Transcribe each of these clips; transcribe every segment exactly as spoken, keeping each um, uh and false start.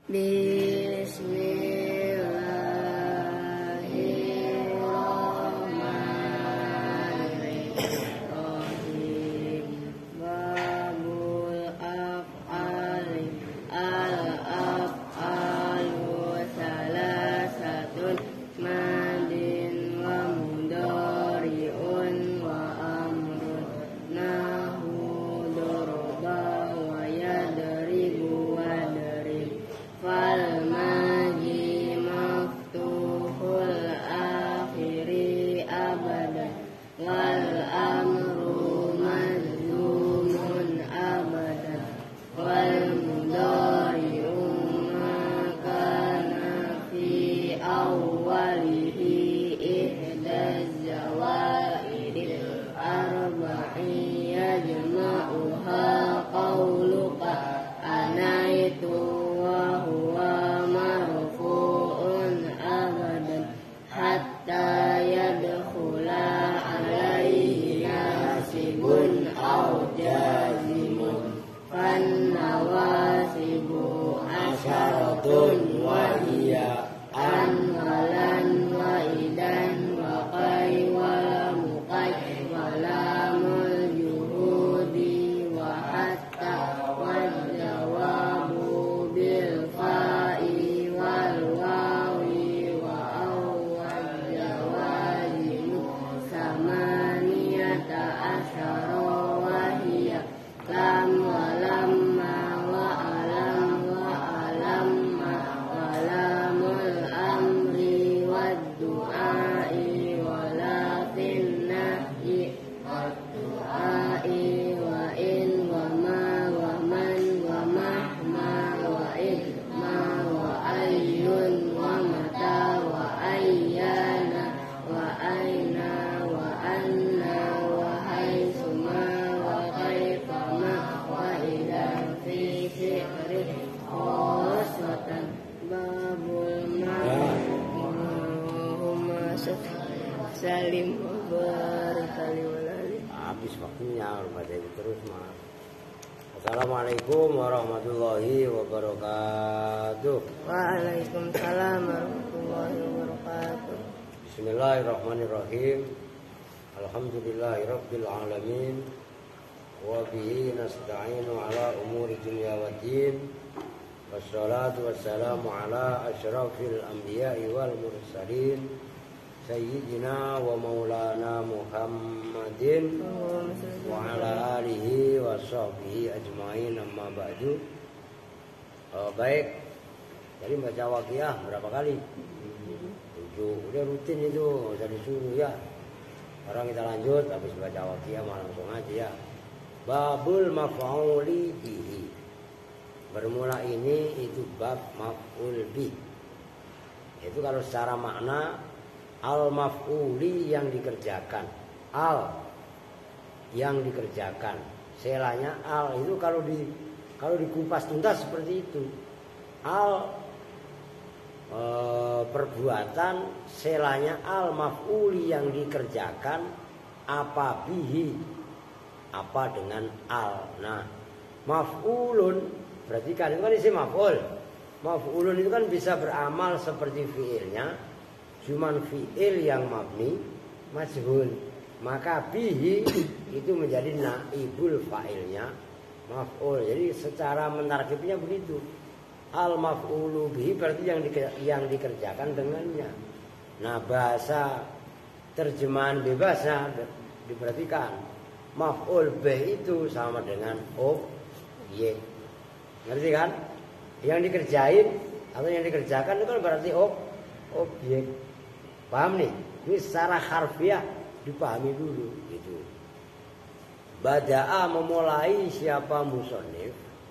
Bismillahirrahmanirrahim. Babul af'ali al-af'alu salasatun madin wa mudhari'un wa amrun nahu daraba wa yadribu wa darib fal maji maftuhul akhiri abadan wal amru mazlumun abadan wal mudhari'u ma kana fi awwalihi ihdaz zawaidil arba'i yajma'uha qawluka anaitu wa huwa marfu'un abadan hatta yadkhula alaihi nasibun aw jazimun fan nawasibu asyaratun wa hiya an walan wa idan wa qay wa muqay wa lamul juhudi wa hatta wal jawabu bil fa'i wal wawi wa awwal jawazimu samaniyata asyara wa hiya lam wa lamma wa alam wa alamma wa lamul amri wad du'ai wa la fin nahi wad du'ai wa in wa ma wa man wa mahma wa in ma wa ayyun wa mata wa ayyana wa aina wa anna wa haitsuma wa kaifa ma wa ila fi syi'ri khosatan babul Allahumma salim wa barik alaihi. Habis waktunya baca itu terus mas. Assalamualaikum warahmatullahi wabarakatuh. Waalaikumsalam warahmatullahi wabarakatuh. Bismillahirrahmanirrahim. Alhamdulillahirabbil alamin. Wa bihi nasta'inu ala umuri dunya waddin. Wassalatu wassalamu ala asyrafil anbiya'i wal mursalin. Sayyidina wa maulana Muhammadin wa ala alihi wa sahbihi ajma'in amma ba'du. Oh, baik. Jadi baca waqiah berapa kali? Tujuh. Udah rutin itu, usah disuruh ya. Sekarang kita lanjut habis baca waqiah langsung aja ya. Babul maf'uli bihi. Bermula ini itu bab maf'ul bih. Itu kalau secara makna al-maf'uli yang dikerjakan, al yang dikerjakan, selanya al itu kalau di kalau dikupas tuntas seperti itu, al e, perbuatan, selanya al-maf'uli yang dikerjakan, apa bihi, apa dengan al. Nah, maf'ulun berarti kan itu kan isi maf'ul. Maf'ulun itu kan bisa beramal seperti fiilnya, cuman fi'il yang mabni majhul, maka bihi itu menjadi naibul fa'ilnya maf'ul. Jadi secara mentarkibnya begitu. Al maf'ulu bihi berarti yang di, yang dikerjakan dengannya. Nah, bahasa terjemahan bebasnya diperhatikan maf'ul bih itu sama dengan objek. Ngerti kan? Yang dikerjain atau yang dikerjakan itu kan berarti ob, objek. Paham nih? Ini secara harfiah dipahami dulu gitu. Bada'a memulai siapa musannif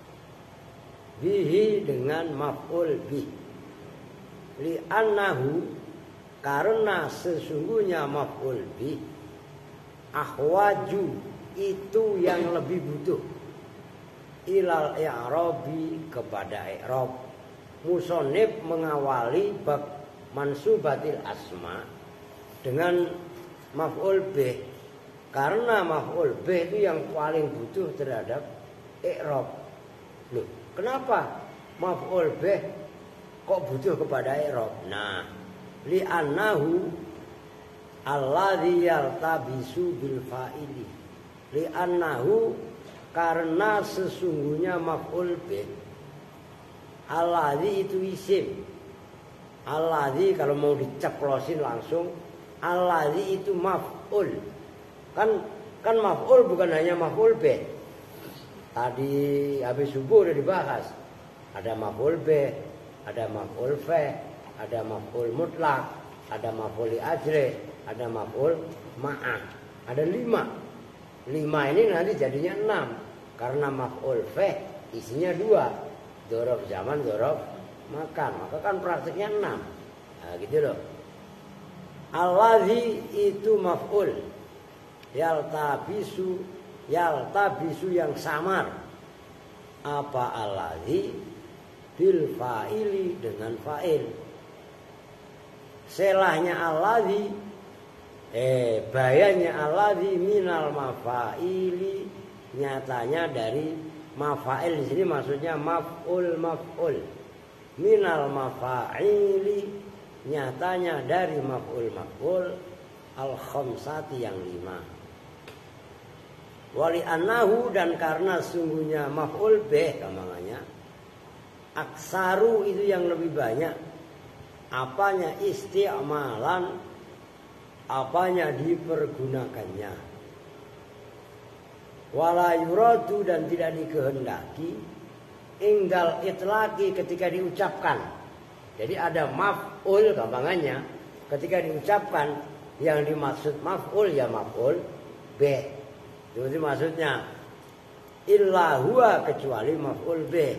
bihi dengan maf'ul bih. Li'annahu karena sesungguhnya maf'ul bih ahwaju itu yang lebih butuh ilal i'rabi kepada i'rab. Musannif mengawali bab mansubatil asma dengan maf'ul bih karena maf'ul bih itu yang paling butuh terhadap i'rab. Loh, kenapa? maf'ul bih kok butuh kepada i'rab? Nah, li'annahu alladzi yaltabisu bil fa'ili. Li'annahu karena sesungguhnya maf'ul bih alladzi itu isim. Alladzi kalau mau diceplosin langsung alladzi itu maf'ul. Kan kan maf'ul bukan hanya maf'ul bih. Tadi habis subuh udah dibahas. Ada maf'ul bih, ada maf'ul fa, ada maf'ul mutlak, ada maf'ul li ajli, ada maf'ul ma'ah. Ada lima. Lima ini nanti jadinya enam. Karena maf'ul fa isinya dua. Dzaraf zaman, dzaraf makan. Maka kan praktiknya enam. Nah gitu loh. Allazi itu maf'ul. Yaltabisu, yaltabisu yang samar. Apa allazi? Bil fa'ili dengan fa'il. Selahnya allazi, eh bayannya allazi minal mafa'ili, nyatanya dari mafa'il. Di sini maksudnya maf'ul maf'ul. Minal mafa'ili, nyatanya dari maf'ul maf'ul al khamsati yang lima. Wali annahu dan karena sungguhnya maf'ul bih kamanganya aksaru itu yang lebih banyak. Apanya isti'malan, apanya dipergunakannya. Wala yuradu dan tidak dikehendaki ingdal itlaqi ketika diucapkan. Jadi ada maf'ul gampangannya ketika diucapkan yang dimaksud maf'ul ya maf'ul bih. Itu maksudnya illa huwa kecuali maf'ul bih.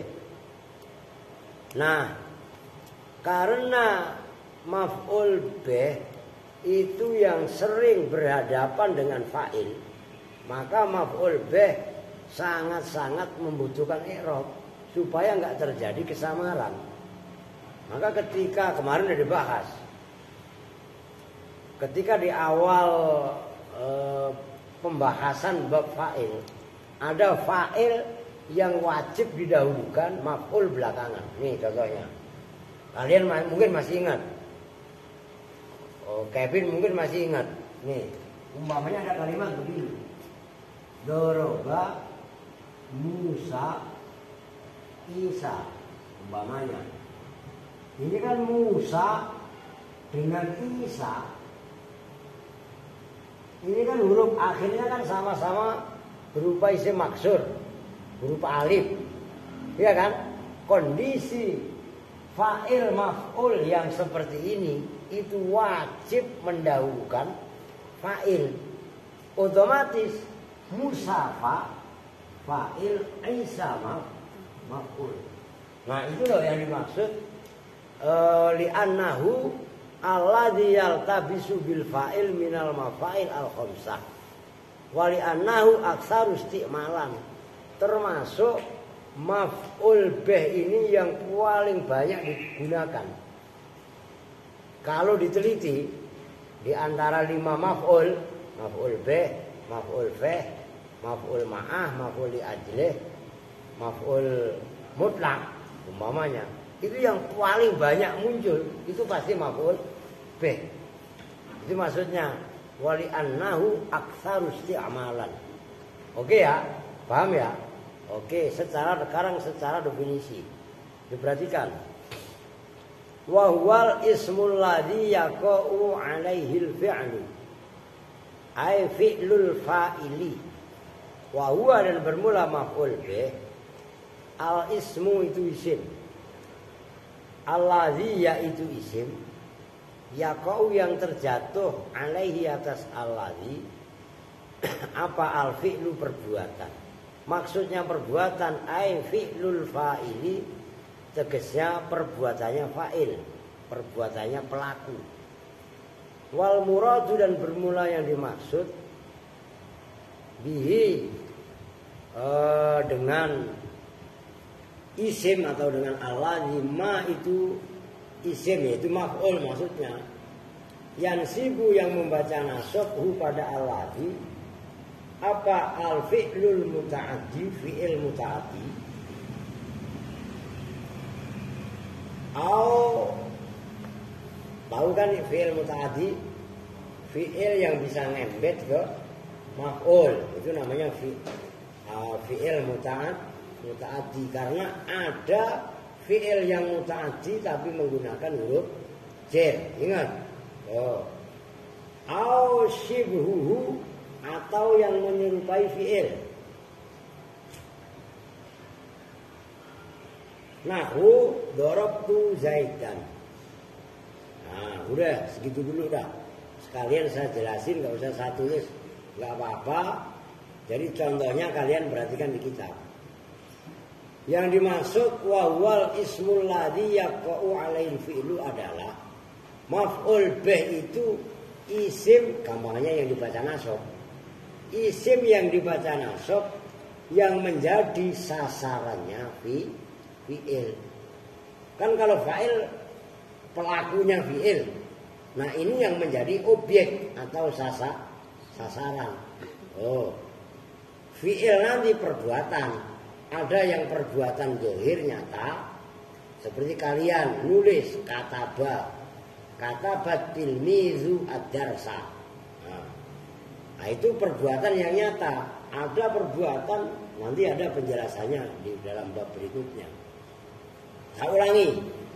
Nah, karena maf'ul bih itu yang sering berhadapan dengan fa'il, maka maf'ul bih sangat-sangat membutuhkan i'rab supaya enggak terjadi kesamaran. Maka ketika kemarin sudah dibahas, ketika di awal e, pembahasan bab fa'il, ada fa'il yang wajib didahulukan, maf'ul belakangan. Nih contohnya. Kalian mungkin masih ingat. Oh, Kevin mungkin masih ingat. Nih, umpamanya ada kalimat begini. Doroba Musa Isa. Umpamanya. Ini kan Musa dengan Isa. Ini kan huruf akhirnya kan sama-sama berupa isim maksur. Berupa alif, ya kan? Kondisi fa'il maf'ul yang seperti ini itu wajib mendahulukan fa'il. Otomatis musafa fa'il Isa maf'ul. Nah itu loh yang dimaksud e, li'annahu alladzi yaltabisu bil fa'il minal mafa'il al khamsah. Wa li'annahu aktsaru isti'malan. Termasuk maf'ul bih ini yang paling banyak digunakan. Kalau diteliti di antara lima maf'ul, maf'ul bih, maf'ul fa, maf'ul ma'ah, maf'ul li ajlih, maf'ul mutlak umpamanya, itu yang paling banyak muncul itu pasti maf'ul bih. Itu maksudnya wali annahu aktsaru isti'malan. Oke ya? Paham ya? Oke, secara sekarang secara definisi diperhatikan. Wa huwal ismul ladzi yaqa'u 'alaihil fi'lu. Ai fi'lul fa'ili. Wa huwa dan bermula maf'ul bih. Al ismu itu isim. Alladzi yaitu isim. Yaqa'u yang terjatuh 'alaihi atas alladzi. Apa al fi'lu perbuatan. Maksudnya perbuatan ai fi'lul fa'ili, tegasnya perbuatannya fa'il, perbuatannya pelaku. Wal muradu dan bermula yang dimaksud bihi eh, dengan isim atau dengan alladzi, ma itu isim yaitu maf'ul maksudnya. Yansibu yang membaca nasabhu pada alladzi apa al fi'lul muta'addi, fi'il muta'addi Au tahu kan fi'il mutaaddi, fi'il yang bisa ngembet ke maf'ul, itu namanya fi, uh, fi'il muta'ad, mutaaddi karena ada fi'il yang mutaaddi tapi menggunakan huruf jar. Ingat. Oh. Au shibhuhu atau yang menyerupai fi'il. Nahu darabtu Zaidan. Nah, udah segitu dulu dah. Sekalian saya jelasin, nggak usah saya tulis, nggak apa-apa. Jadi contohnya kalian perhatikan di kitab. Yang dimaksud wawal ismul ladzi yaqa'u alaihi fi'lu adalah maf'ul bih itu isim, gampangnya yang dibaca nasab. Isim yang dibaca nasab yang menjadi sasarannya fi fi'il. Kan kalau fa'il pelakunya fi'il. Nah, ini yang menjadi objek atau sasa, sasaran. Oh. Fi'il nanti perbuatan. Ada yang perbuatan zahir nyata seperti kalian nulis kataba. Katabat tilmizu ad-darsa. Nah, nah, itu perbuatan yang nyata. Ada perbuatan, nanti ada penjelasannya di dalam bab berikutnya. Saya ulangi.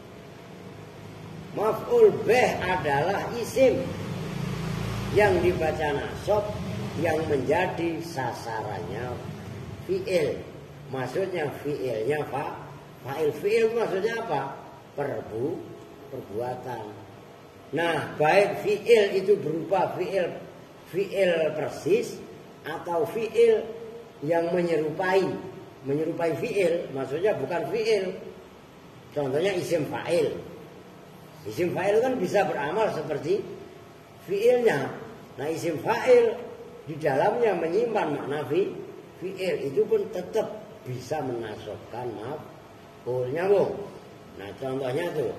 Maf'ul bih adalah isim yang dibaca nasab yang menjadi sasarannya fi'il. Maksudnya fi'ilnya fa, fa'il. Fi'il maksudnya apa? Perbu, perbuatan. Nah, baik fi'il itu berupa fi'il fi'il persis atau fi'il yang menyerupai menyerupai fi'il, maksudnya bukan fi'il. Contohnya isim fa'il. Isim fa'il kan bisa beramal seperti fi'ilnya. Nah, isim fa'il di dalamnya menyimpan makna fi, fi'il, itu pun tetap bisa menasabkan maf'ul. Nyambung. Nah, contohnya tuh.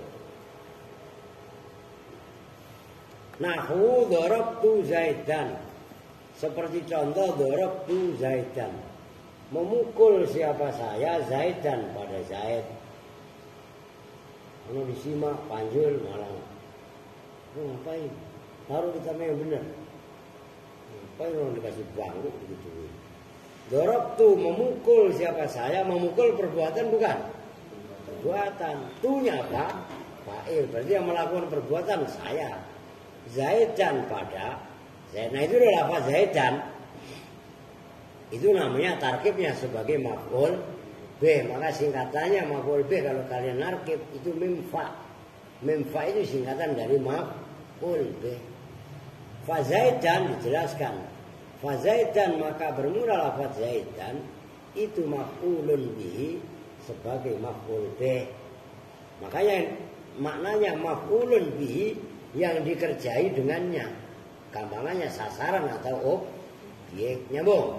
Nahu darabtu Zaidan. Seperti contoh darabtu Zaidan. Memukul siapa saya Zaidan pada Zaid. Kalau disimak panjul malah. Oh, ngapain? Taruh di tanah yang benar. Ngapain orang dikasih bangku begitu? Darabtu memukul siapa saya, memukul perbuatan bukan? Perbuatan. Tunya apa? Fa'il. Berarti yang melakukan perbuatan saya. Zaidan pada Zaid. Nah, itu adalah lafaz Zaidan. Itu namanya tarkibnya sebagai maf'ul bih. Maka singkatannya maf'ul bih kalau kalian narkib itu mimfa. Mimfa itu singkatan dari maf'ul bih. Fa Zaidan dijelaskan. Fa Zaidan maka bermula lafaz Zaidan itu maf'ulun bihi sebagai maf'ul bih. Makanya maknanya maf'ulun bihi yang dikerjai dengannya. Gampangannya sasaran atau objek. Nyambung.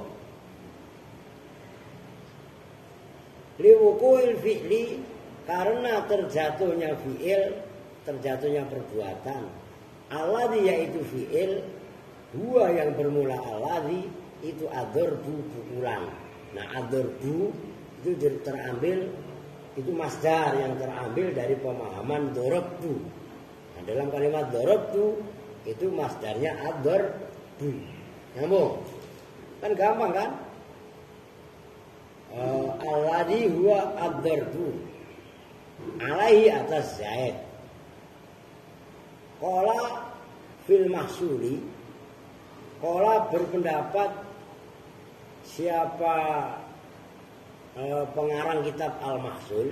Liwukuil fi'li karena terjatuhnya fi'il, terjatuhnya perbuatan. Alladhi yaitu fi'il, dua yang bermula alladhi itu adorbu pukulan. Nah, adorbu itu terambil, itu masdar yang terambil dari pemahaman dorobtu. Nah, dalam kalimat dorobtu itu masdarnya adorbu. Nyambung. Kan gampang kan? Uh, alladhi huwa ad-darbu alaihi atas Zaid. Qala fil mahsuli. Qala berpendapat siapa uh, pengarang kitab Al-Mahsul.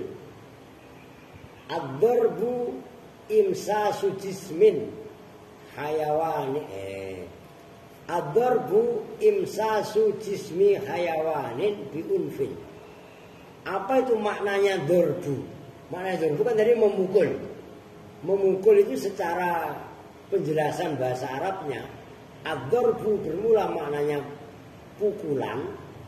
Ad-darbu imsasu jismin hayawani eh ad-darbu imsasu jismi hayawanin biunfin. Apa itu maknanya darbu? Maknanya darbu kan tadi memukul. Memukul itu secara penjelasan bahasa Arabnya, ad-darbu bermula maknanya pukulan.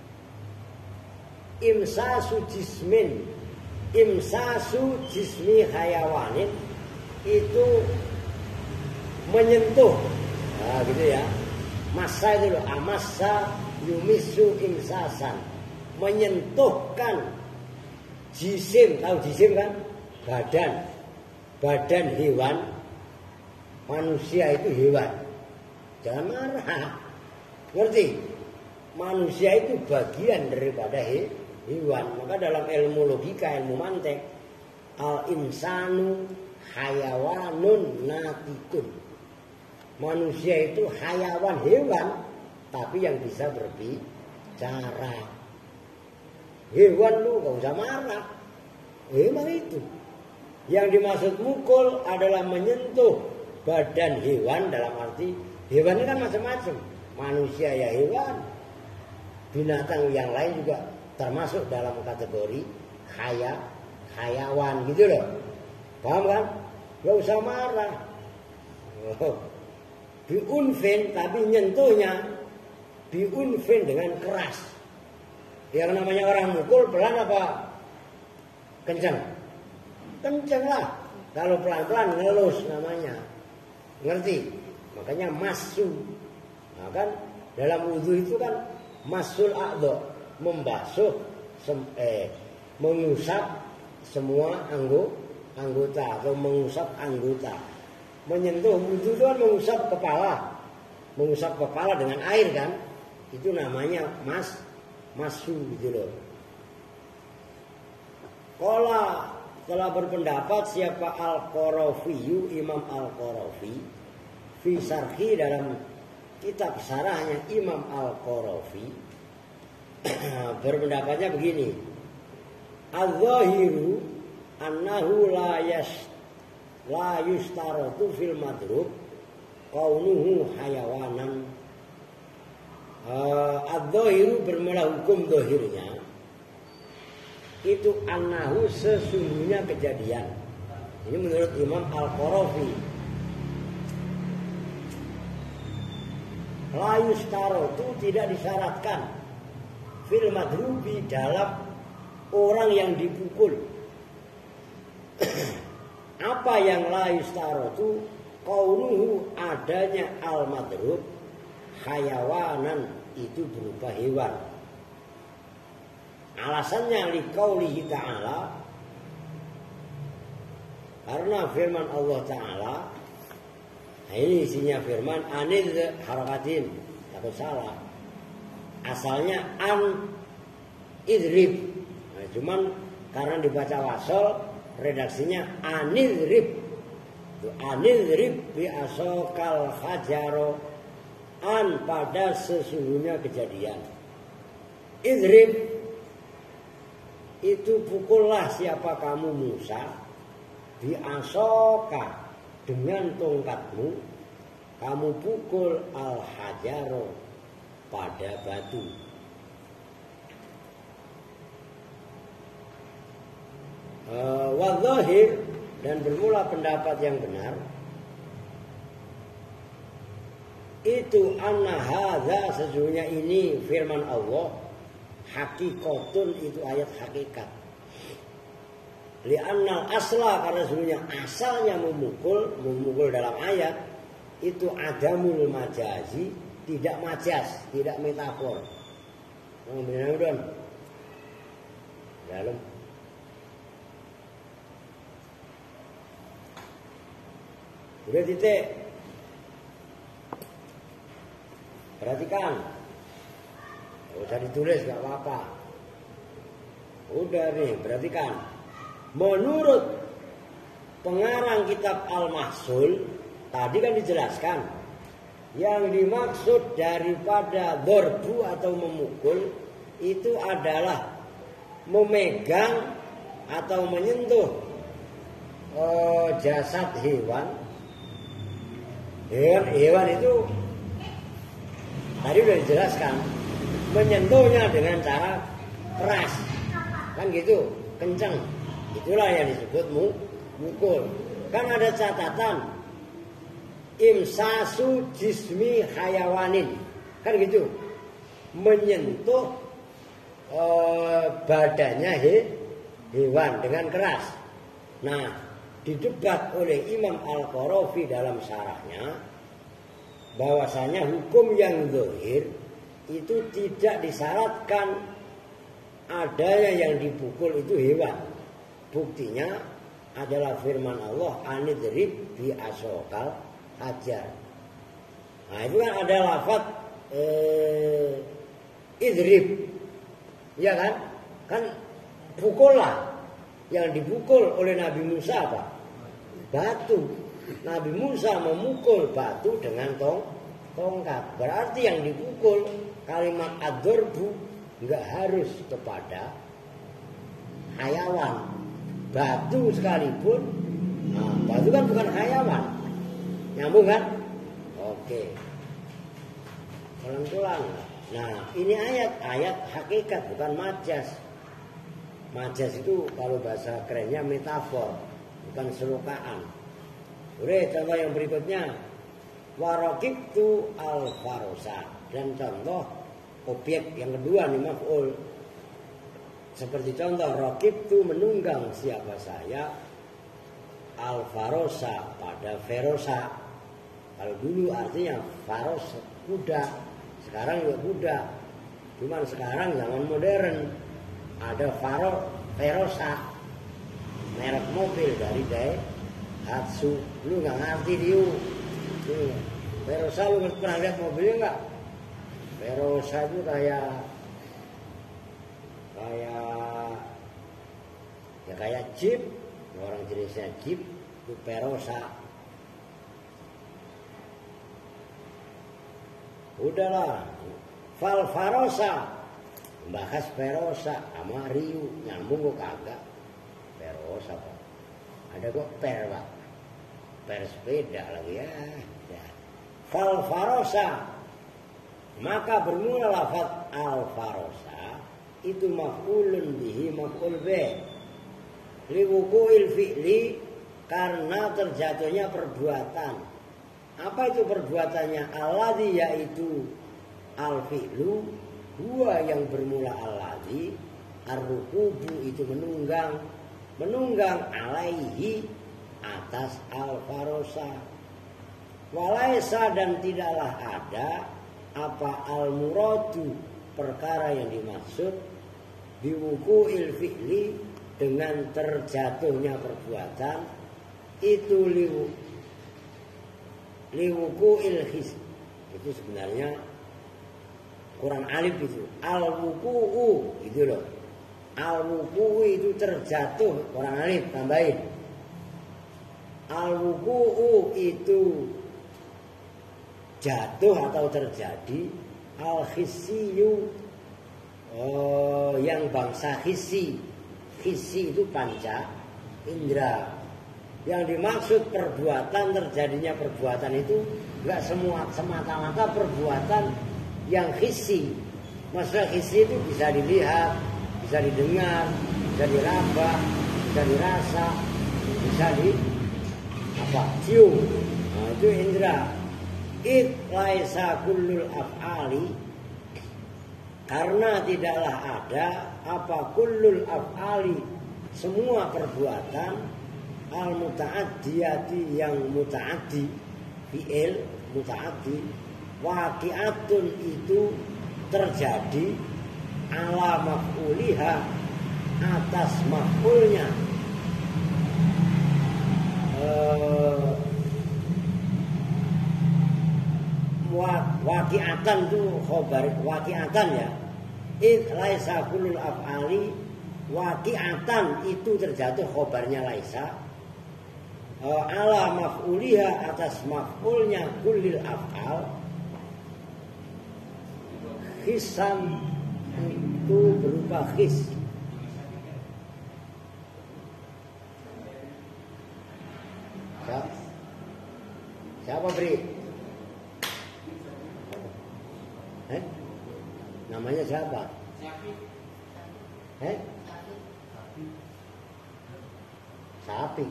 Imsasu jismin, imsasu jismi hayawanin itu menyentuh. Nah, gitu ya. Masa itu loh, amasa yumisu imsasan, menyentuhkan jisim, tahu jisim kan? Badan. badan hewan, manusia itu hewan. Jangan marah. Ngerti? Manusia itu bagian daripada he, hewan. Maka dalam ilmu logika, ilmu mantek, al-insanu hayawanun natikun. Manusia itu hayawan hewan, tapi yang bisa berbicara. Hewan lu gak usah marah. Hewan itu. Yang dimaksud mukul adalah menyentuh badan hewan, dalam arti hewan ini kan macam-macam. Manusia ya hewan. Binatang yang lain juga termasuk dalam kategori haya, hayawan gitu loh. Paham kan? Gak usah marah. Oh. Biunfin, tapi nyentuhnya biunfin dengan keras. Yang namanya orang mukul pelan apa kencang? Kencang lah. Kalau pelan-pelan ngelus namanya. Ngerti? Makanya masu. Nah kan dalam wudhu itu kan masul a'dha, membasuh sem, eh, mengusap semua anggo, anggota atau mengusap anggota. Menyentuh wudhu itu kan mengusap kepala. Mengusap kepala dengan air kan. Itu namanya mas masu gitu loh. Qala telah berpendapat siapa Al-Qarafi, Imam Al-Qarafi, fi syarhi dalam kitab syarahnya Imam Al-Qarafi berpendapatnya begini. Al-zahiru annahu la yas la yustaratu fil madrub kaunuhu hayawanan. Uh, Al-zahiru bermula hukum zahirnya itu annahu sesungguhnya kejadian. Ini menurut Imam Al-Qarafi. La yustaratu tidak disyaratkan fil madrubi dalam orang yang dipukul. Apa yang la yustaratu? Kaunuhu adanya al-madrub hayawanan, itu berupa hewan. Alasannya liqaulihi ta'ala, karena firman Allah Ta'ala. Nah ini isinya firman anid harakatin, takut salah. Asalnya an idrib. Nah, cuman karena dibaca wasol, redaksinya anidrib. Anidrib bi asokal hajaro, an pada sesungguhnya kejadian. Idrib itu pukullah siapa kamu Musa, bi asoka dengan tongkatmu, kamu pukul al hajaro pada batu. Uh, Wadhahir, dan bermula pendapat yang benar itu anna hadza, sesungguhnya ini firman Allah, hakikatun, itu ayat hakikat. Li'annal asla, karena sesungguhnya asalnya memukul, memukul dalam ayat itu adamul majazi, tidak majas, tidak metafor. Mudah-mudahan dalam udah titik. Perhatikan. Gak usah ditulis, gak apa-apa. Udah nih, perhatikan. Menurut pengarang kitab Al-Mahsul, tadi kan dijelaskan, yang dimaksud daripada dorbu atau memukul itu adalah memegang atau menyentuh oh, jasad hewan. Hewan, hewan itu tadi sudah dijelaskan, menyentuhnya dengan cara keras, kan gitu, kencang. Itulah yang disebut mukul. Kan ada catatan imsasu jismi hayawanin, kan gitu, menyentuh eh, badannya he, hewan dengan keras. Nah, didebat oleh Imam Al-Qarafi dalam syarahnya bahwasanya hukum yang zahir itu tidak disyaratkan adanya yang dipukul itu hewan. Buktinya adalah firman Allah anidrib bi asokal hajar. Nah itu kan ada lafaz eh, idrib, ya kan? Kan pukullah. Yang dipukul oleh Nabi Musa apa? Batu. Nabi Musa memukul batu dengan tong tongkat. Berarti yang dipukul kalimat ad-darbu enggak harus kepada hayawan. Batu sekalipun, nah, batu kan bukan hayawan. Nyambung kan? Oke. Pelan-pelan. Nah, ini ayat, ayat hakikat bukan majas. Majas itu kalau bahasa kerennya metafor, bukan selokaan. Oke, contoh yang berikutnya. Warakibtu al-farosa. Dan contoh objek yang kedua nih maf'ul. Seperti contoh rakibtu menunggang siapa saya al-farosa pada ferosa. Kalau dulu artinya faros kuda, sekarang juga kuda. Cuman sekarang zaman modern ada faro ferosa, merek mobil dari Daihatsu. Lu nggak ngerti dia. Ferosa lu pernah lihat mobilnya nggak? Ferosa itu kayak kayak ya kayak jeep, orang jenisnya jeep itu Ferosa. Udahlah, Fal Farosa bahas Ferosa sama Riu nyambung kok kagak. Ferosa Pak, ada kok per Pak, per sepeda lagi ya. Fal Farosa, maka bermula lafaz al Farosa itu maf'ulun bihi maf'ul bih liwuku'il fi'li, karena terjatuhnya perbuatan. Apa itu perbuatannya? Alladhi, yaitu al fi'lu, huwa yang bermula alladhi, ar-rukubu itu menunggang, menunggang alaihi atas al farosa. Walaisa, dan tidaklah ada apa al muradu, perkara yang dimaksud biwuku'il fi'li, dengan terjatuhnya perbuatan itu liwu liwuku'il his, itu sebenarnya kurang alif itu al wuku'u itu loh, al wuku'u itu terjatuh, kurang alif tambahin. Al wuku'u itu jatuh atau terjadi. Al hissiyu, oh, yang bangsa hissi. Hissi itu panca indra. Yang dimaksud perbuatan, terjadinya perbuatan itu enggak semua semata-mata perbuatan yang hissi. Maksudnya hissi itu bisa dilihat, bisa didengar, bisa diraba, bisa dirasa, bisa di apa? Cium. Nah, itu indra. It laisa kullul af'ali, karena tidaklah ada apa kullul af'ali, semua perbuatan al muta'addiyati, yang muta'addi, fi'il muta'addi, waqi'atun itu terjadi, ala maf'uliha atas maf'ulnya. Eh, waqi'atan itu khobar, waqi'atan ya. Id laisa kullul af'ali, waqi'atan itu terjatuh khobarnya laisa, ala maf'uliha atas maf'ulnya kullil af'al. Khisan itu berupa khis. Siapa, siapa beri? Eh? Namanya siapa? Eh? Sapi.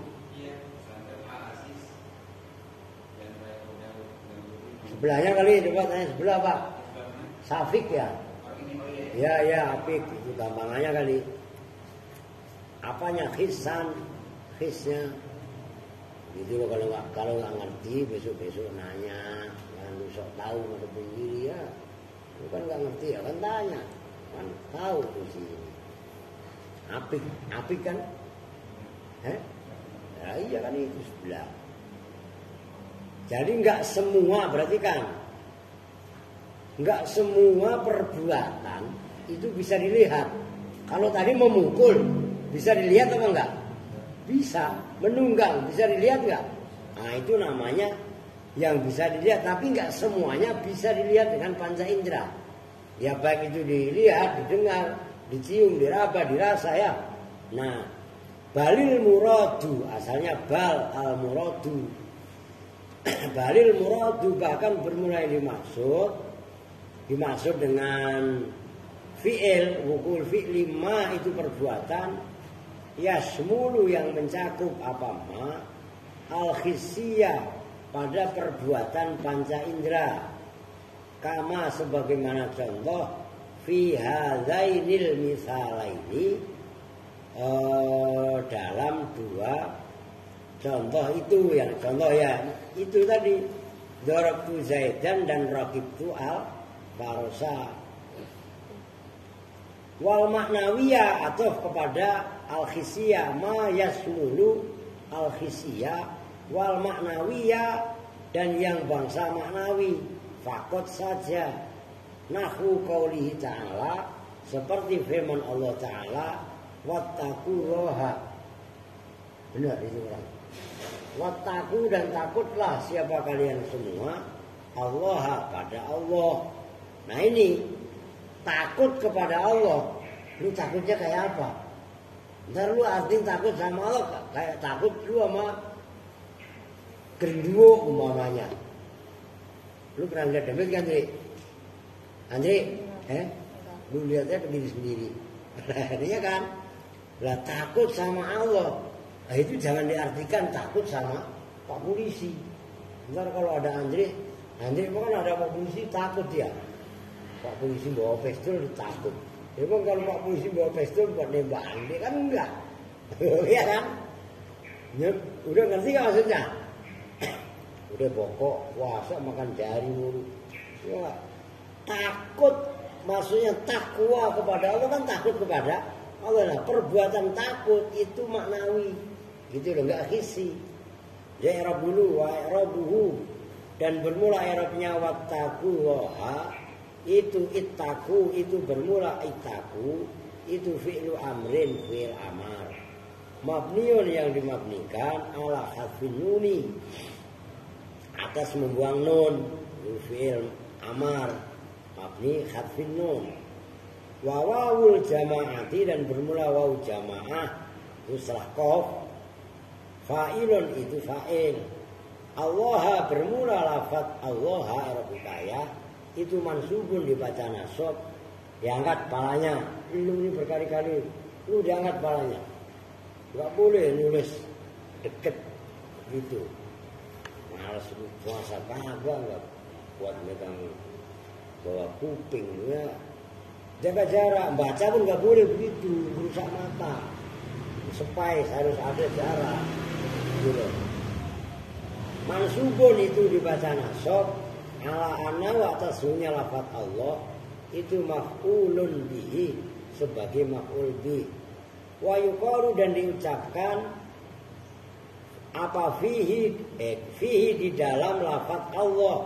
Sebelahnya kali, coba tanya sebelah Pak. Safik ya? Ya ya, Apik itu gampangannya kali. Apanya khisan? Khisnya. Gitu loh, kalau nggak kalau nggak ngerti besok-besok nanya, jangan lu sok tahu ada pendiri ya. Bukan nggak ngerti ya kan tanya, kan tahu tuh sih. Apik, apik kan? Eh? Nah, iya kan itu sebelah. Jadi nggak semua, berarti kan nggak semua perbuatan itu bisa dilihat. Kalau tadi memukul bisa dilihat apa enggak? Bisa. Menunggang bisa dilihat enggak? Nah itu namanya yang bisa dilihat, tapi nggak semuanya bisa dilihat dengan panca indera. Ya baik itu dilihat, didengar, dicium, diraba, dirasa ya. Nah, balil muradu, asalnya bal al muradu. Balil muradu bahkan bermulai dimaksud, dimaksud dengan fi'il, wukul fi'li ma itu perbuatan, yasmulu yang mencakup apa ma, al khisiyah pada perbuatan panca indera. Kama sebagaimana contoh fi hadzainil misalaini, eh, dalam dua contoh itu, yang contoh ya itu tadi darabtu Zaidan dan raqibtu al farosa. Wal maknawiyah atau kepada al khisiyah ma yasmulu al khisiyah wal maknawiyah dan yang bangsa maknawi. Fakot saja nahwu qaulihi ta'ala, seperti firman Allah Ta'ala, wattaqullaha. Benar itu kan? Wattaqu dan takutlah siapa kalian semua Allah pada Allah. Nah ini takut kepada Allah. Lu takutnya kayak apa? Ntar lu arti takut sama Allah kayak takut lu sama genderuwo umpamanya. Lu pernah lihat debit kan, Andre? Andre, eh? Lu lihatnya berdiri sendiri. Iya kan? Lah takut sama Allah. Nah itu jangan diartikan takut sama Pak Polisi. Ntar kalau ada Andre, Andre kan ada Pak Polisi takut ya. Pak Polisi bawa pistol takut. Emang kalau Pak Polisi bawa pistol buat nembak Andre kan enggak. Iya kan? Udah ngerti gak maksudnya? Udah pokok puasa makan jari mulu. Ya, takut maksudnya takwa kepada Allah kan takut kepada Allah. Nah, perbuatan takut itu maknawi. Gitu loh, enggak hisi. Ya i'rab dulu wa i'rabuhu dan bermula i'rabnya wattaqullaha itu ittaku itu bermula ittaku itu fi'lu amrin fi'il amar. Mabniun yang dimabnikan ala hadfin nuni atas membuang nun, fi'il amar mabni hadfin nun. Wa wawul jamaati dan bermula waw jamaah itu setelah qaf. Fa'ilun itu fa'il. Allah bermula lafaz Allah arabikaya itu mansubun dibaca nasab, diangkat palanya. Lu ini berkali-kali lu diangkat palanya. Enggak boleh nulis deket gitu. Males puasa kagak enggak buat megang bawa kuping ya. Jaga jarak, baca pun enggak boleh begitu, merusak mata. Supaya harus ada jarak. Gitu. Mansubun itu dibaca nasab, ala anna wa tasmunya lafaz Allah itu maf'ulun bihi sebagai maf'ul bi. Wa yuqalu dan diucapkan apa fihi eh, fihi di dalam lafaz Allah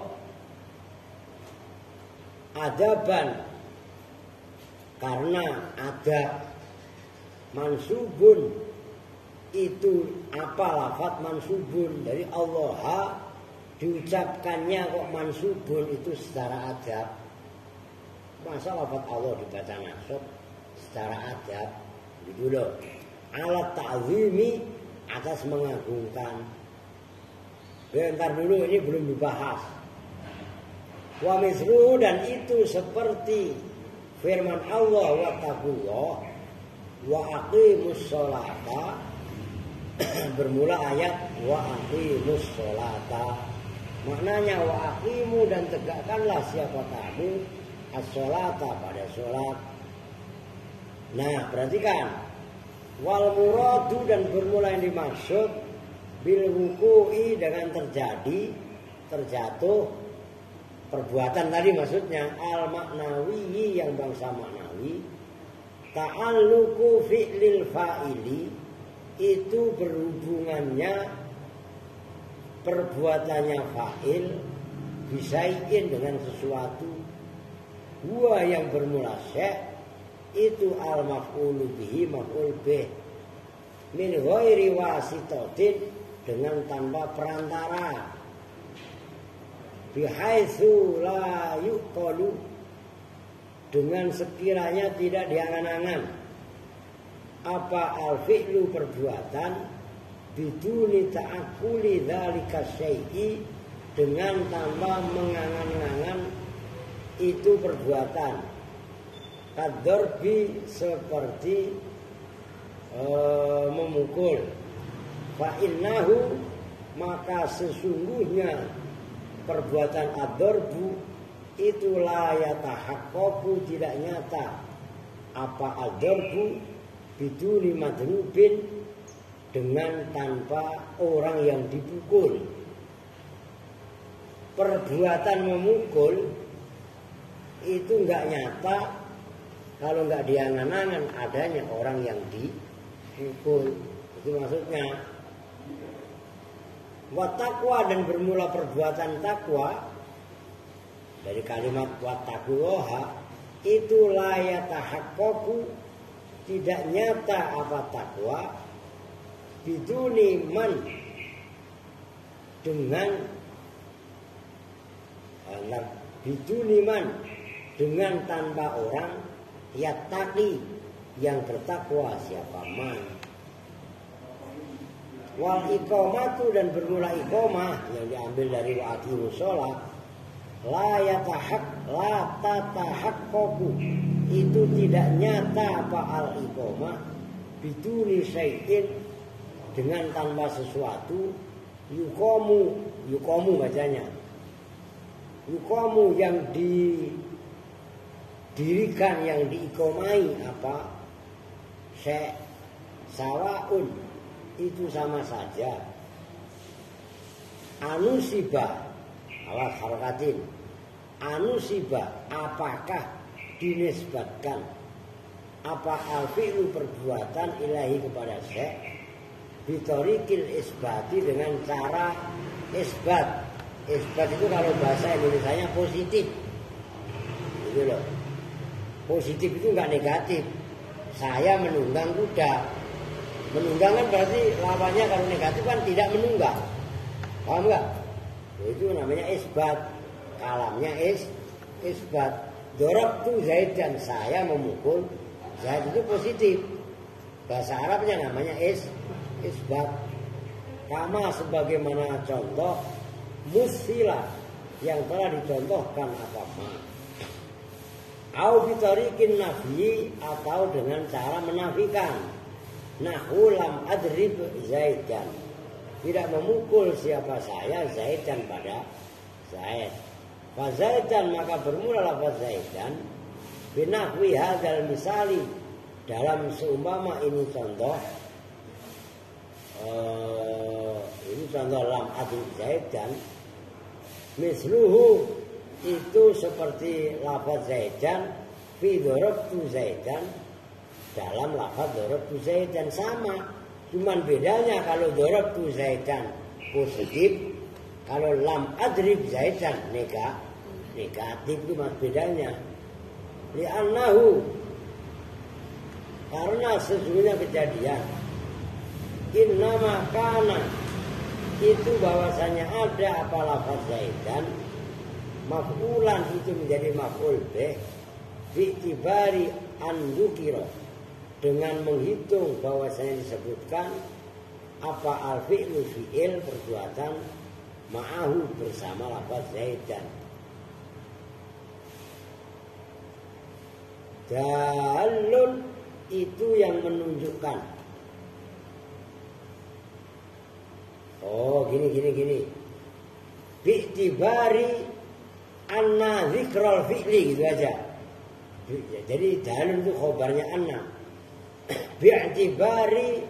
adaban karena ada mansubun itu apa lafaz mansubun dari Allah diucapkannya kok mansubun itu secara adab. Masa lafaz Allah dibaca nasab secara adab gitu loh. Alat ta'zimi atas mengagungkan. Bentar dulu ini belum dibahas. Wa misru dan itu seperti firman Allah wattaqullah wa aqimus sholata bermula ayat wa aqimus sholata. Maknanya wa aqimu dan tegakkanlah siapa kamu as-sholata pada sholat. Nah perhatikan wal muradu dan bermula yang dimaksud bil wuku'i dengan terjadi terjatuh perbuatan tadi maksudnya al maknawi yang bangsa maknawi ta'alluqu fi'lil fa'ili itu berhubungannya perbuatannya fa'il bisai'in dengan sesuatu. Huwa yang bermula syai' itu al maf'ulu bihi maf'ul bih min ghairi wasitatin dengan tanpa perantara. Bihaitsu la yuqalu dengan sekiranya tidak diangan-angan apa al-fi'lu perbuatan biduni ta'akuli dzalika syai'i dengan tanpa mengangan-angan itu perbuatan. Kadorbi seperti e, memukul. Fa innahu maka sesungguhnya perbuatan ad-darbu itu la yatahaqqaqu tidak nyata apa ad-darbu biduni madrubin dengan tanpa orang yang dipukul. Perbuatan memukul itu enggak nyata kalau enggak diangan-angan adanya orang yang dipukul. Itu maksudnya. Wa taqwa dan bermula perbuatan takwa dari kalimat wa taqwa itu la yatahaqqaqu tidak nyata apa takwa biduni man dengan biduni man dengan tanpa orang yattaqi yang bertakwa siapa man. Wal iqamatu dan bermula iqamah yang diambil dari wa aqimus shalah la yatahaq la tatahaqqaqu itu tidak nyata apa al iqamah biduni syai'in dengan tanpa sesuatu yuqamu yuqamu bacanya yuqamu yang didirikan yang diiqamai apa syai' sawaun itu sama saja. Anusiba ala harakatin anusiba apakah dinisbatkan apa al-fi'lu perbuatan ilahi kepada syai' bitorikil isbati dengan cara isbat. Isbat itu kalau bahasa Indonesianya positif gitu loh. Positif itu enggak negatif. Saya menunggang kuda. Menunggang kan berarti lawannya kalau negatif kan tidak menunggang. Paham enggak? Itu namanya isbat. Kalamnya is isbat. Dorabtu Zaid dan saya memukul Zaid itu positif. Bahasa Arabnya namanya is isbat. Kama sebagaimana contoh musilah yang telah dicontohkan apa ma. Au bitariqin nafi atau dengan cara menafikan. Nahu lam adrib Zaidan tidak memukul siapa saya Zaidan pada Zaid. Fa Zaidan maka bermula lafaz Zaidan binahwi hadzal misali dalam seumpama ini contoh uh, ini contoh lam adrib Zaidan misluhu itu seperti lafaz Zaidan fi darabtu Zaidan dalam lafaz darabtu Zaidan sama, cuman bedanya kalau darabtu Zaidan positif, kalau lam adrib Zaidan negatif, negatif itu mas bedanya. Li'annahu karena sesungguhnya kejadian innama kana itu bahwasanya ada apa lafaz Zaidan maf'ulan itu menjadi maf'ul bih bi'tibari andukiro dengan menghitung bahwasanya disebutkan apa al-fi'lu fi'il perbuatan ma'ahu bersama lafaz Zaidan. Dalun itu yang menunjukkan. Oh gini gini gini. Bi'tibari anna zikral fi'li gitu aja. Jadi dalun itu khobarnya anna. Bi'tibari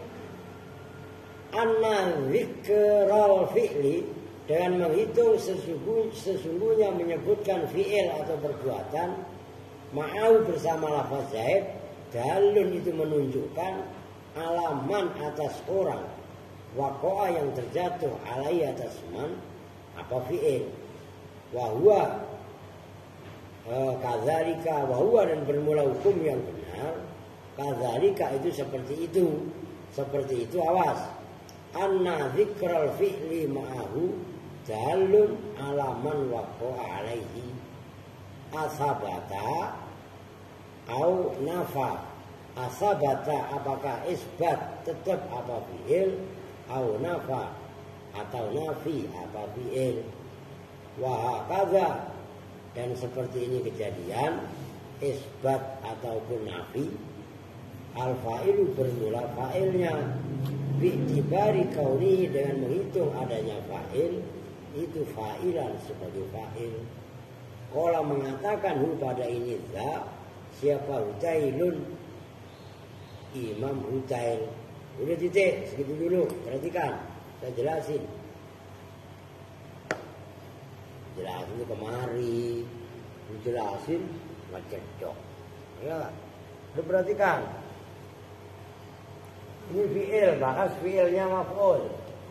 anna zikral fi'li dengan menghitung sesungguh, sesungguhnya menyebutkan fi'il atau perbuatan ma'au bersama lafaz Zaid. Dalun itu menunjukkan alaman atas orang, waqa'a yang terjatuh alai atas man apa fi'il, wa huwa e, kadzalika, wa huwa dan bermula hukum yang benar, kadzalika itu seperti itu, seperti itu awas. Anna dzikral fi'li ma'ahu dalun alaman waqa'a alaihi asabata au nafa. Asabata apakah isbat tetap apa fi'il, au nafa atau nafi apa fi'il. Wa hakadha dan seperti ini kejadian, isbat ataupun nafi, al fa'ilu bermula fa'ilnya bi'tibari kaunihi dengan menghitung adanya fa'il itu fa'ilan sebagai fa'il. Qala mengatakan hu pada ini za siapa Hutailun, Imam Hutail. Udah titik segitu dulu, perhatikan saya jelasin jelasin kemari jelasin ngecedok ya. Udah perhatikan ini fi'il, bahkan fi'ilnya maf'ul.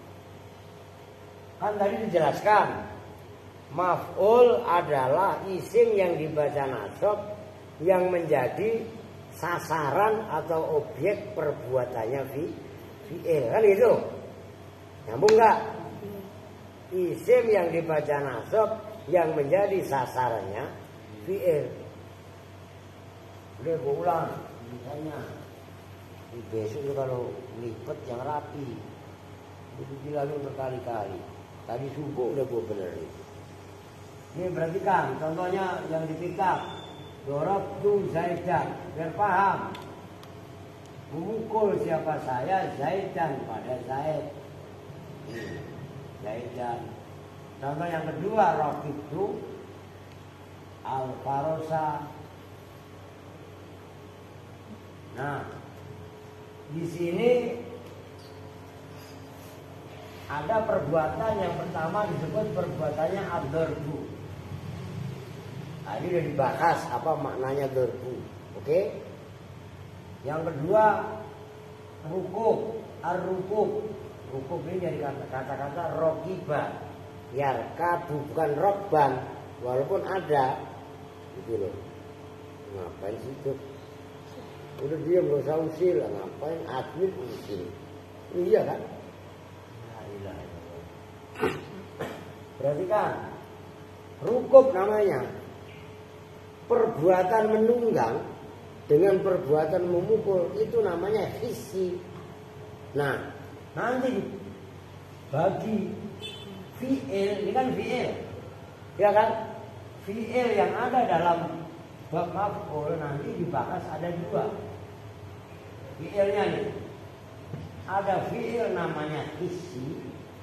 Kan tadi dijelaskan maf'ul adalah isim yang dibaca nasab yang menjadi sasaran atau objek perbuatannya fi'il, kan gitu. Nyambung enggak? Isim yang dibaca nasab yang menjadi sasarannya fi'il. Udah gue ulang misalnya besok itu kalau lipet yang rapi itu bilangin berkali-kali. Tadi subuh udah gue benerin. Ini perhatikan contohnya yang dipikat. Dorabtu Zaidan, biar paham. Memukul siapa saya Zaidan pada Zaid. Zaidan. Contoh yang kedua, Raqibtu Al-Farosa. Nah, di sini ada perbuatan yang pertama disebut perbuatannya ad-darbu. Nah, ini sudah dibahas apa maknanya darbu. Oke? Yang kedua rukuk, ar-rukuk. Rukuk ini dari kata-kata rokiba. Yarkabu bukan rokban, walaupun ada gitu loh. Ngapain sih itu? Udah diam gak usah usil, ngapain admin usil? Iya kan? Perhatikan, rukuk namanya. Perbuatan menunggang dengan perbuatan memukul itu namanya hissi. Nah, nanti bagi fi'il, ini kan fi'il, ya kan? Fi'il yang ada dalam bab maf'ul nanti dibahas ada dua. Fi'ilnya nih, ada fi'il namanya hissi,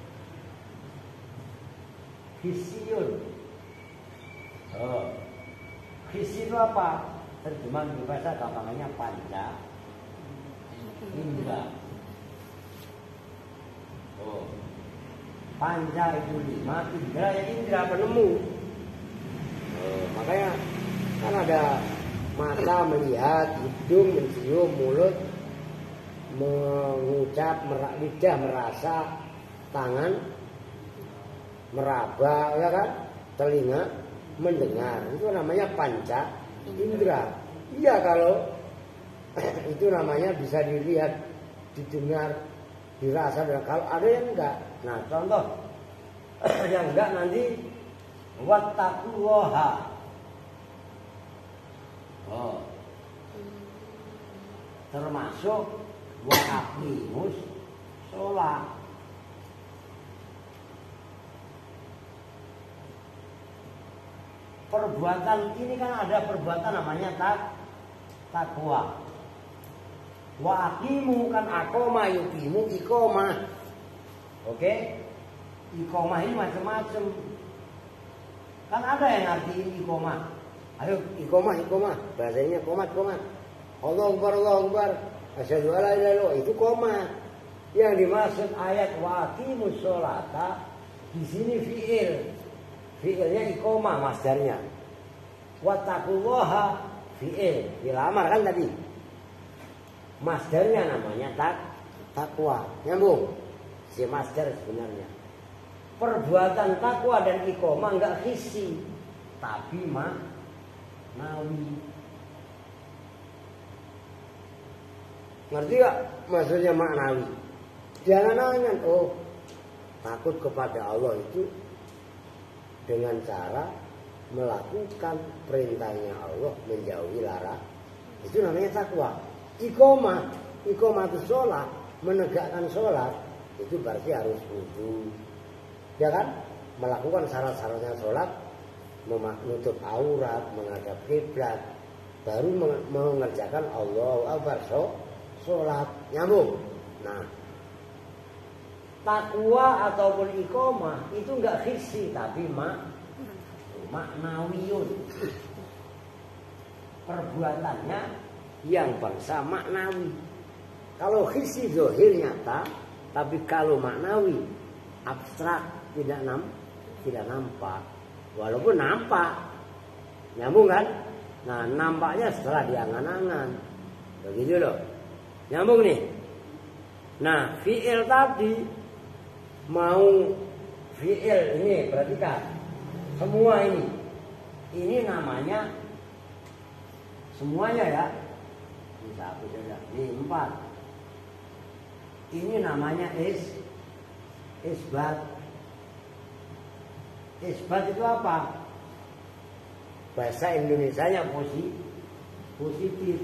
hissiyun. Oh. Hissi itu apa? Terjemahan bahasa gampangannya panca indra. Oh. Panca itu lima, indra yang indra penemu. Oh, makanya kan ada mata melihat, hidung mencium, mulut mengucap, lidah merasa, tangan meraba, ya kan? Telinga mendengar, itu namanya panca indra. Iya, kalau itu namanya bisa dilihat, didengar, dirasa. Dan kalau ada yang enggak, nah contoh yang enggak nanti wattaqullaha. Oh, termasuk wa aqimus sholat. Perbuatan ini kan ada perbuatan namanya tak takwa. Wa aqimu kan aqoma yuqimu iqomah. Oke? Iqomah ini macam-macam. Kan ada yang artiin iqomah. Ayo iqomah iqomah. Bahasanya qomat qomat. Allahu Akbar Allahu Akbar. Asyhadu an la ilaha illallah, itu qomat. Yang dimaksud ayat wa aqimus sholata di sini fi'il. Fi'ilnya iqomah masdarnya. Wattaqullaha fi'il, fi'il amar kan tadi. Masdarnya namanya tak takwa. Nyambung. Si masdar sebenarnya. Perbuatan takwa dan iqomah enggak hisi, tapi maknawi. Ngerti gak maksudnya maknawi? Jangan angan, oh takut kepada Allah itu dengan cara melakukan perintahnya Allah, menjauhi larangan. Itu namanya takwa. Iqomah, iqomah itu sholat, menegakkan sholat, itu berarti harus wudu. Ya kan? Melakukan syarat-syaratnya sholat, menutup aurat, menghadap kiblat, baru mengerjakan Allahu Akbar sholat. Nyambung. Nah, takwa ataupun iqomah itu enggak hissi, tapi mak maknawiyun. Perbuatannya yang bangsa maknawi. Kalau hissi zahir nyata, tapi kalau maknawi abstrak, tidak nam, tidak nampak. Walaupun nampak, nyambung kan? Nah, nampaknya setelah diangan-angan. Begitu loh. Nyambung nih. Nah, fi'il tadi mau fi'il ini perhatikan. Semua ini. Ini namanya semuanya ya. Ini satu saja. Ini empat. Ini namanya is isbat. Isbat itu apa? Bahasa Indonesianya positif. Positif.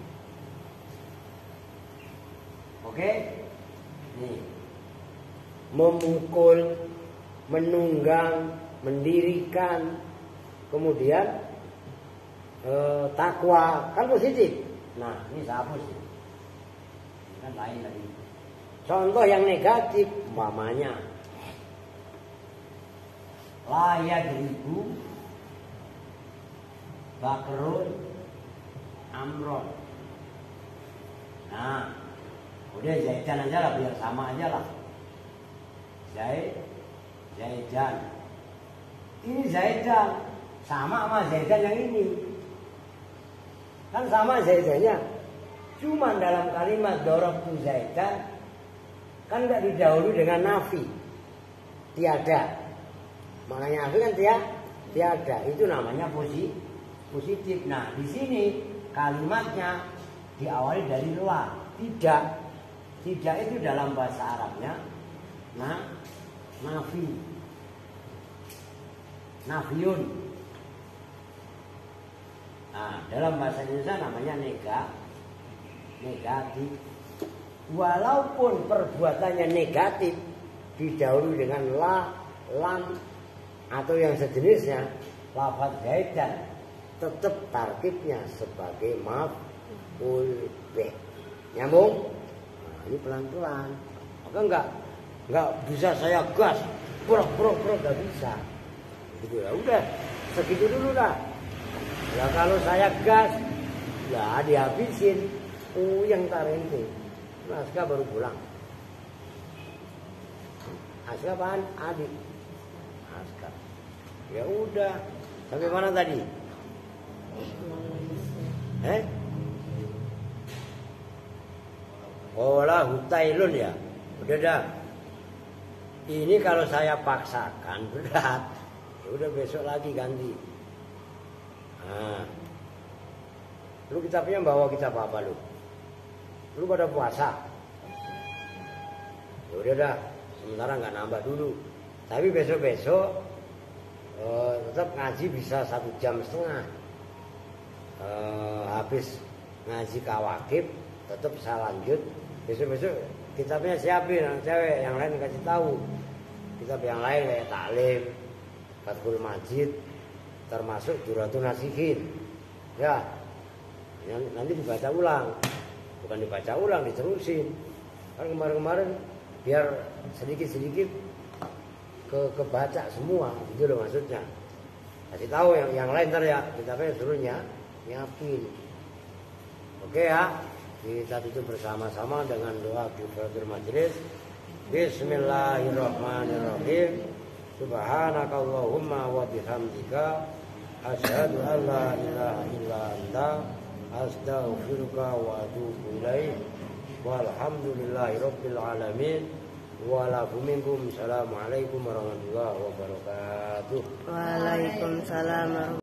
Oke? Nih. Memukul, menunggang, mendirikan, kemudian eh, takwa, kan positif. Nah, ini saya hapus. Ini kan lain tadi. Contoh yang negatif, umpamanya layak ribu bakrun amron. Nah, udah Zaidan aja lah, biar sama aja lah. Zaid, Zaidan. Ini Zaidan sama sama Zaidan yang ini. Kan sama Zaidannya. Cuma dalam kalimat dorabtu Zaidan kan enggak didahului dengan nafi. Tiada. Maknanya nafi kan tiada. Tiada. Itu namanya positif. Positif. Nah, di sini kalimatnya diawali dari la. Tidak. Tidak itu dalam bahasa Arabnya nah nafi. Nafiun. Nah, dalam bahasa Indonesia namanya nega, negatif. Walaupun perbuatannya negatif, didahului dengan la, lam, atau yang sejenisnya, lafaz Zaidan, tetap tarkibnya sebagai maf'ul bih. Nyambung? Nah, ini pelan-pelan. Maka enggak, enggak bisa saya gas, brok-brok-brok, enggak bisa. Gitu ya, udah segitu dulu lah. Ya kalau saya gas, ya dihabisin. Uyang tarente. Aska baru pulang. Aska apaan? Adik. Aska. Ya udah. Sampai mana tadi? Eh? Olah hutailun ya. Udah dah. Ini kalau saya paksakan berat. Ya udah besok lagi ganti. Nah. Lu kitabnya bawa kitab apa lu? Lu pada puasa. Ya udah dah, sementara nggak nambah dulu. Tapi besok-besok eh, tetap ngaji bisa satu jam setengah. Eh, habis ngaji kawakib, tetap saya lanjut. Besok-besok kitabnya siapin, yang cewek, yang lain kasih tahu. Kitab yang lain kayak taklim, Fathul Majid, termasuk Duratun Nasihin. Ya, nanti dibaca ulang. Bukan dibaca ulang, diterusin. Kan kemarin-kemarin biar sedikit-sedikit ke kebaca semua, gitu loh maksudnya. Kasih tahu yang yang lain ntar ya, kitabnya suruhnya nyiapin. Oke ya, kita tutup bersama-sama dengan doa kifaratul majelis. Bismillahirrahmanirrahim. Subhanakallahumma wa bihamdika asyhadu an la ilaha illa anta astaghfiruka wa atubu ilaik. Walhamdulillahi rabbil alamin. Waalaikumsalam warahmatullahi wabarakatuh. Waalaikumsalam.